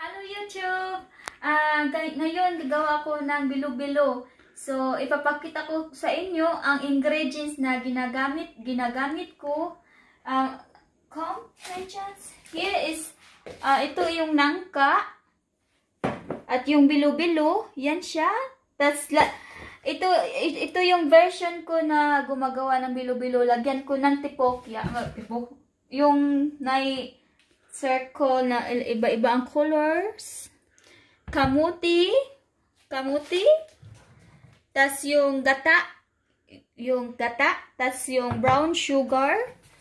Hello YouTube! Ngayon gagawa ko ng bilo-bilo. So, ipapakita ko sa inyo ang ingredients na ginagamit ko. Here is, ito yung nangka. At yung bilo-bilo, yan siya. Ito yung version ko na gumagawa ng bilo-bilo. Lagyan ko ng tipokya. Yung circle na iba-iba ang colors. Kamuti. Tas yung gata. Tas yung brown sugar.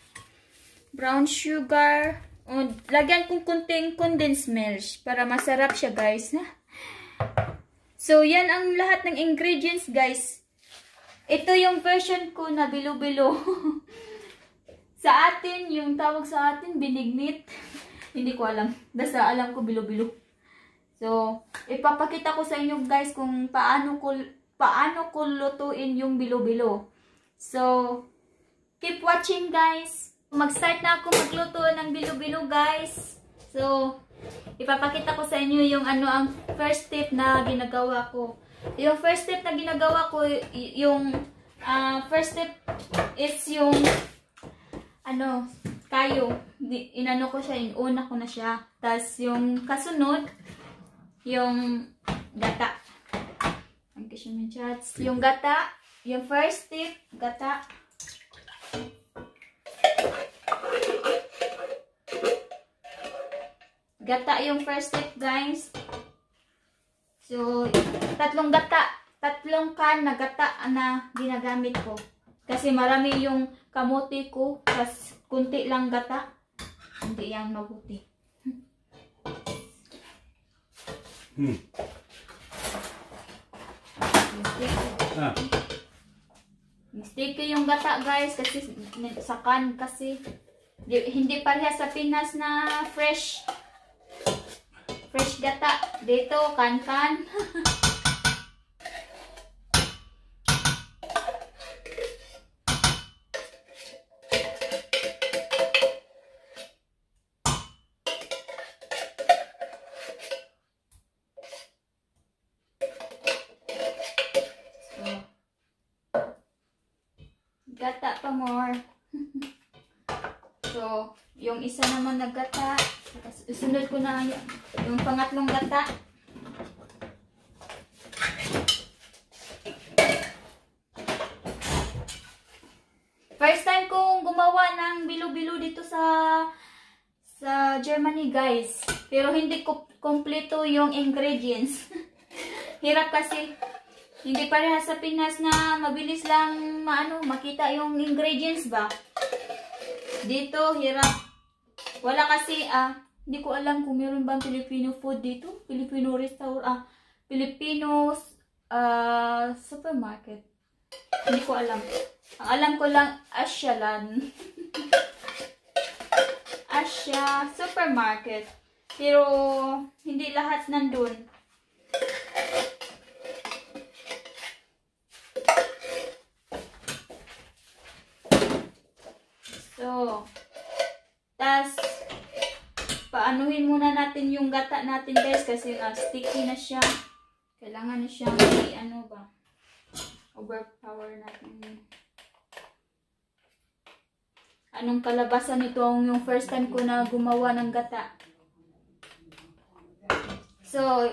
Lagyan kong kunting condensed milk para masarap siya, guys. So, yan ang lahat ng ingredients, guys. Ito yung version ko na bilo-bilo. Sa atin, yung tawag sa atin, binignit. Hindi ko alam. Basta alam ko bilo-bilo. So, ipapakita ko sa inyo, guys, kung paano ko lutuin yung bilo-bilo. So, keep watching, guys. Mag-start na ako magluto ng bilo-bilo, guys. So, ipapakita ko sa inyo yung ang first step na ginagawa ko. Yung first step na ginagawa ko, first step is yung kayo. Inano ko siya, inuna ko na siya. Tapos yung kasunod, yung gata. Yung gata, yung first step, gata. Gata yung first step, guys. So, tatlong can na gata na ginagamit ko. Kasi marami yung kamote ko, tas kunti lang gata. Hindi yan mabuti. Sticky yung gata, guys, kasi sa can kasi hindi parehas sa Pinas na fresh gata. Dito, kan. Gata pa more. So, yung isa naman na gata. Isunod ko na yung pangatlong gata. First time kong gumawa ng bilo-bilo dito sa Germany, guys. Pero hindi ko kompleto yung ingredients. Hirap kasi. Hindi parehas sa Pinas na mabilis lang makita yung ingredients ba. Dito, hirap. Wala kasi, hindi ko alam kung meron bang Filipino food dito. Filipino restaurant, Filipino supermarket. Hindi ko alam. Ang alam ko lang, Asialand. Asia supermarket. Pero, hindi lahat nandun. So, tas paanuhin muna natin yung gata natin, guys, kasi sticky na siya. Kailangan na siyang overpower natin. Anong kalabasan nito yung first time ko na gumawa ng gata. So,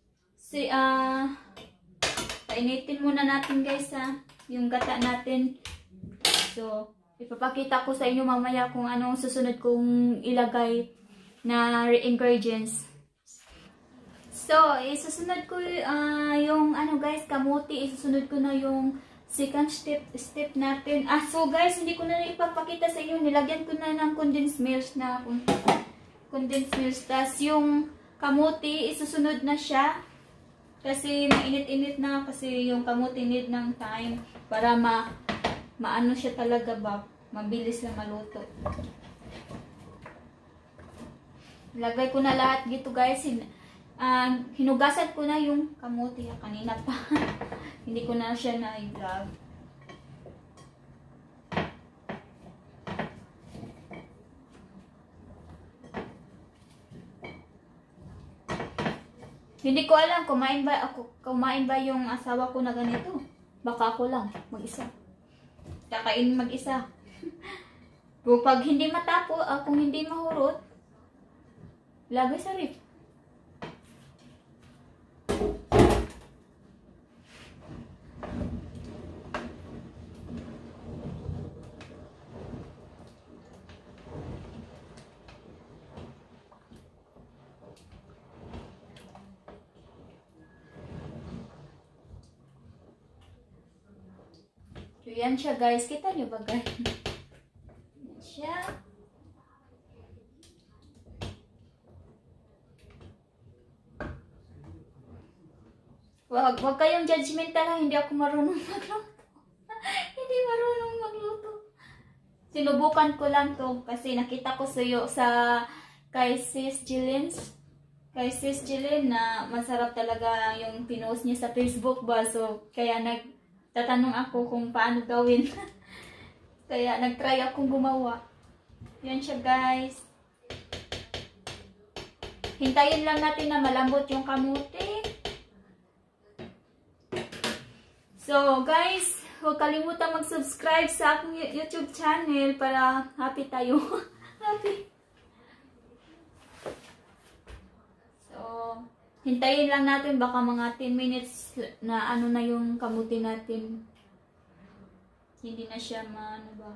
painitin muna natin, guys, yung gata natin. So, ipapakita ko sa inyo mamaya kung anong susunod kong ilagay na ingredients. So, isusunod ko yung guys, kamuti. Isusunod ko na yung second step natin. So guys, hindi ko na ipapakita sa inyo. Nilagyan ko na ng condensed milk Tas yung kamuti, isusunod na siya. Kasi mainit-init na. Kasi yung kamuti need ng time para maano siya talaga ba, mabilis na maluto. Lagay ko na lahat dito, guys. Hinugasan ko na yung kamuti kanina pa. Hindi ko na siya na-vlog. Hindi ko alam, kumain ba yung asawa ko na ganito. Baka ako lang, mag-isa. Kakainin mag-isa. Pag hindi matapo, kung hindi mahurot, lagay sa ref. So, yan siya guys. Kita nyo ba guys? Yan siya. Wag kayong judgmental ha. Hindi ako marunong magluto. Hindi marunong magluto. Sinubukan ko lang to kasi nakita ko kay Sis Jillian. Kay Sis Jillian na masarap talaga yung pinost niya sa Facebook ba. So, kaya tatanong ako kung paano gawin. Kaya nagtry akong gumawa. Yan siya guys. Hintayin lang natin na malambot yung kamuti. So guys, huwag kalimutan mag-subscribe sa aking YouTube channel para happy tayo. Happy. So, hintayin lang natin baka mga 10 minutes na ano na yung kamuti natin. Hindi na siya ano ba.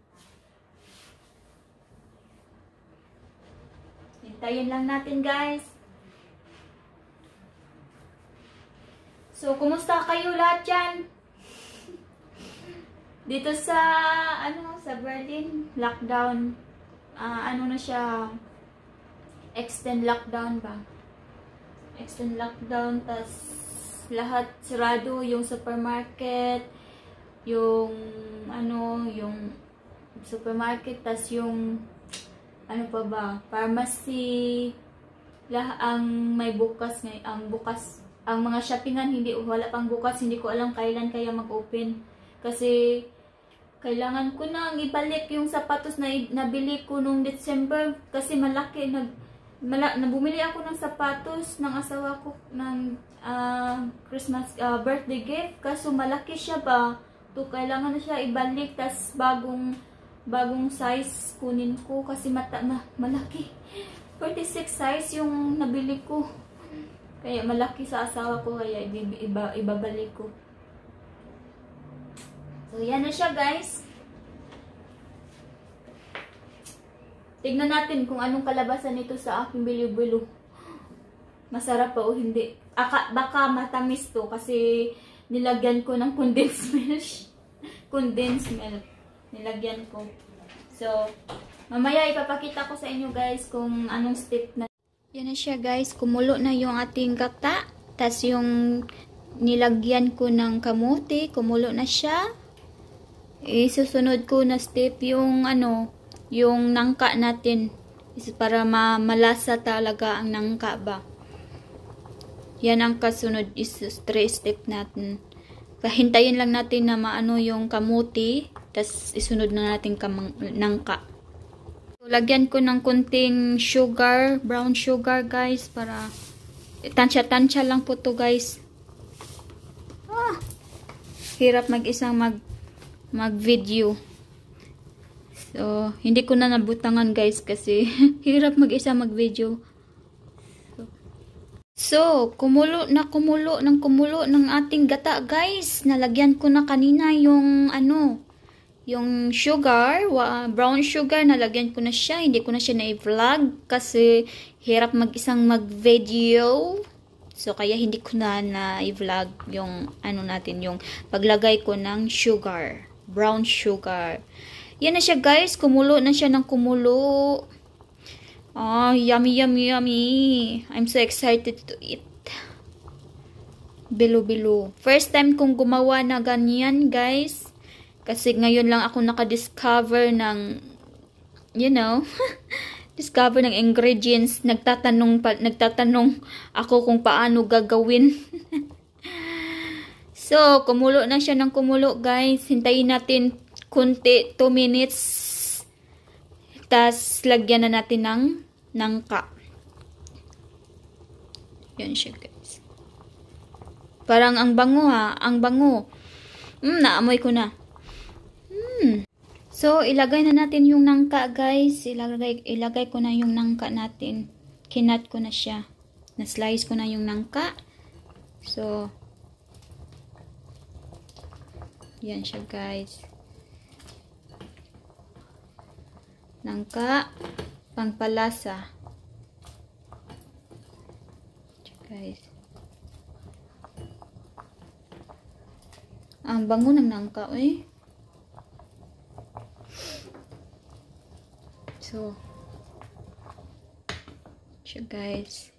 Hintayin lang natin guys. So, kumusta kayo lahat dyan? Dito sa Berlin, lockdown. Ano na siya, extend lockdown ba? Extend lockdown, tas lahat sarado, yung supermarket, yung supermarket, tas yung ano pa ba, pharmacy, ang may bukas ngayon, ang mga shoppingan wala pang bukas, hindi ko alam kailan kaya mag-open kasi kailangan ko nang ibalik yung sapatos na nabili ko nung December kasi malaki bumili ako ng sapatos ng asawa ko ng Christmas birthday gift kaso malaki siya ba to kailangan na siya ibalik tas bagong size kunin ko kasi malaki 46 size yung nabili ko. Kaya malaki sa asawa ko, kaya ibabalik ko. So, yan na siya guys. Tignan natin kung anong kalabasan nito sa aking bilo-bilo. Masarap pa o hindi. Baka matamis to kasi nilagyan ko ng condensed milk. Condensed milk. Nilagyan ko. So, mamaya ipapakita ko sa inyo guys kung anong step na. Yan na siya guys, kumulo na yung ating gata. Tas yung nilagyan ko ng kamuti, kumulo na siya. Isusunod ko na step yung yung nangka natin. Para malasa talaga ang nangka ba. Yan ang kasunod is 3 step natin. Hintayin lang natin na maano yung kamuti. Tas isunod na natin nangka. Lagyan ko ng kunting sugar, brown sugar guys, para tansya-tansya lang po to guys. Hirap mag-isang mag-video. So, hindi ko na nabutangan guys kasi hirap mag-isa mag-video. So, kumulo ng ating gata guys. Nalagyan ko na kanina yung yung sugar, brown sugar, nalagyan ko na siya. Hindi ko na siya na-vlog kasi hirap mag-isang mag-video. So, kaya hindi ko na-vlog yung natin, yung paglagay ko ng sugar, brown sugar. Yan na siya guys, kumulo na siya ng kumulo. Oh, yummy, yummy, yummy. I'm so excited to eat. Bilo-bilo. First time kong gumawa na ganyan guys. Kasi ngayon lang ako nakadiscover ng, discover ng ingredients. Nagtatanong ako kung paano gagawin. So, kumulo na siya ng kumulo, guys. Hintayin natin kunti, 2 minutes. Tas, lagyan na natin ng nangka. Yan siya guys. Parang ang bango ha. Ang bango. Naamoy ko na. So, ilagay na natin yung nangka guys. Ilagay ko na yung nangka natin. Kinat ko na siya. Na-slice ko na yung nangka. So, yan siya guys. Nangka, pangpalasa. Guys. Ang bango ng nangka eh. So, siya guys.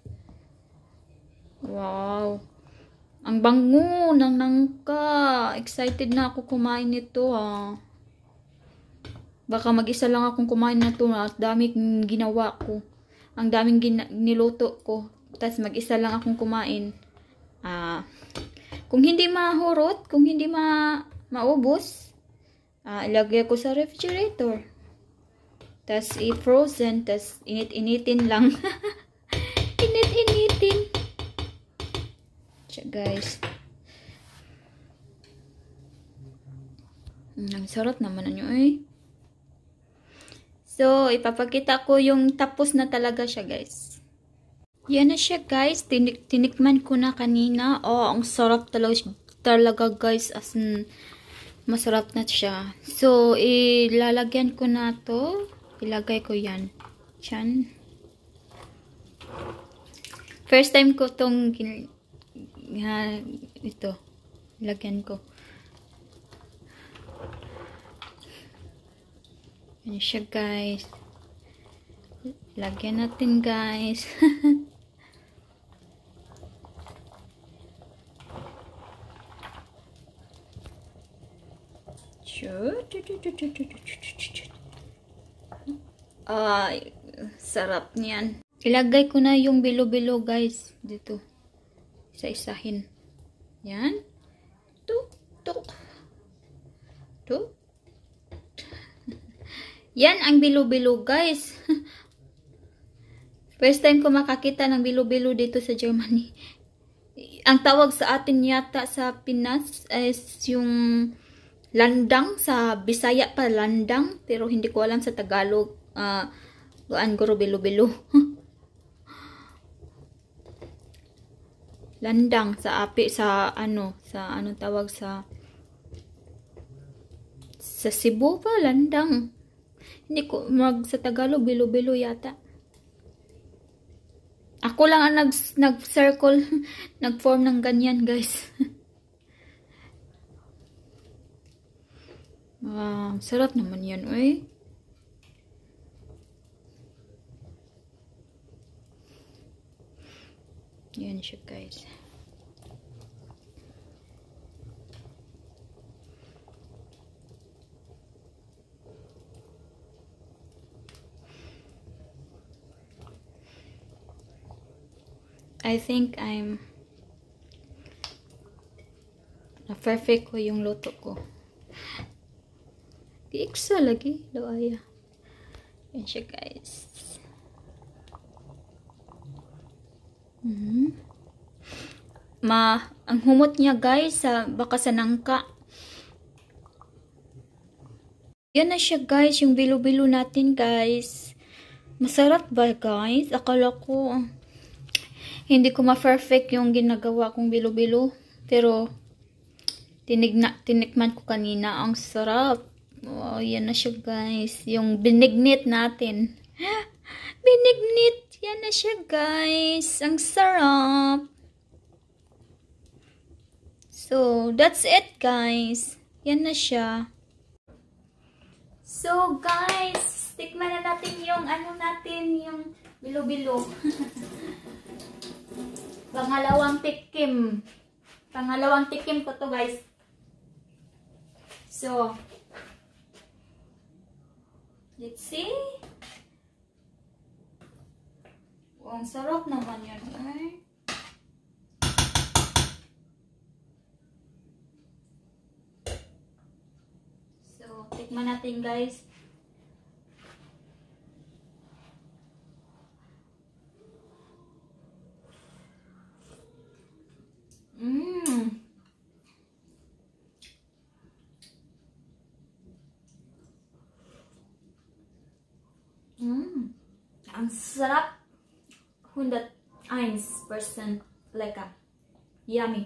Wow. Ang bango ng nangka. Excited na ako kumain nito ah. Baka mag-isa lang akong kumain na to. At dami ginawa ko. Ang daming niluto ko. Tapos mag-isa lang akong kumain. Kung hindi mahurot, kung hindi maubos, ilagay ko sa refrigerator. Tapos i-frozen. Tapos init-initin lang. Init-initin. Siya guys. Ang sarap naman nyo eh. So, ipapakita ko yung tapos na talaga siya guys. Yan na siya guys. Tinikman ko na kanina. Oh, ang sarap talaga guys. As in, masarap na siya. So, ilalagyan ko na to. Ilagay ko yan. Diyan. First time ko tong ito. Ilagyan ko. Yan siya guys. Lagyan natin guys. Sarap niyan. Ilagay ko na yung bilo-bilo guys dito. Isa-isahin. Yan. Tuk. Yan ang bilo-bilo guys. First time ko makakita ng bilo-bilo dito sa Germany. Ang tawag sa atin yata sa Pinas is yung landang. Sa Bisaya pa landang. Pero hindi ko alam sa Tagalog. Guro bilo-bilo. Landang sa api sa anong tawag sa Cebu pa landang. Hindi ko sa Tagalog bilo-bilo yata. Ako lang ang nag-circle, nag-form ng ganyan, guys. Sarap naman yan, oy. Yan siya, guys. I think na-perfect ko yung luto ko. Di-iksa lagi. Loaya. Yan siya, guys. Ang humot niya, guys, baka sa nangka. Yan na siya, guys. Yung bilo-bilo natin, guys. Masarap ba, guys? Akala ko hindi ko ma-perfect yung ginagawa kong bilo-bilo. Pero, tinikman ko kanina. Ang sarap. Oh, yan na siya, guys. Yung binignit natin. Binignit. Yan na siya, guys. Ang sarap. So, that's it, guys. Yan na siya. So, guys, tikman na natin yung yung bilo-bilo. Pangalawang tikim. Pangalawang tikim ko to, guys. So, let's see. Ang sarap naman yan, eh. So, tikman natin, guys. Ang sarap. 101% lecker. Yummy.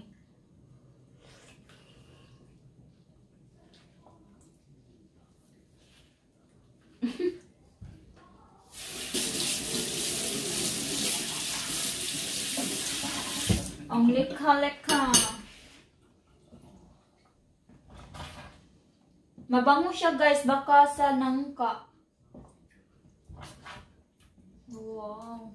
Ang leka-leka. Mabango siya guys, baka sa nangka. Wow.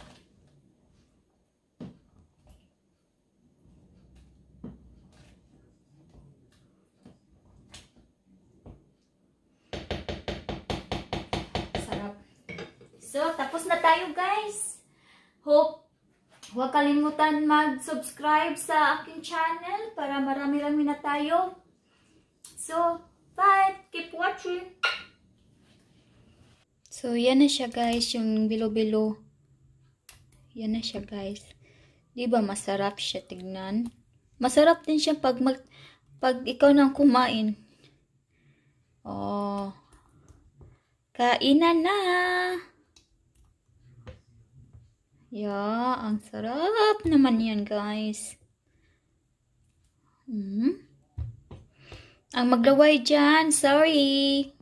Sarap. So, tapos na tayo guys. Hope huwag kalimutan mag-subscribe sa aking channel para marami-rami na tayo. So, bye! Keep watching! So, yan na siya guys, yung bilo-bilo. Yan na siya guys. Diba masarap siya tignan? Masarap din siya pag ikaw nang kumain. Oh. Kainan na! Yeah, ang sarap naman yan guys. Ang maglaway dyan, sorry.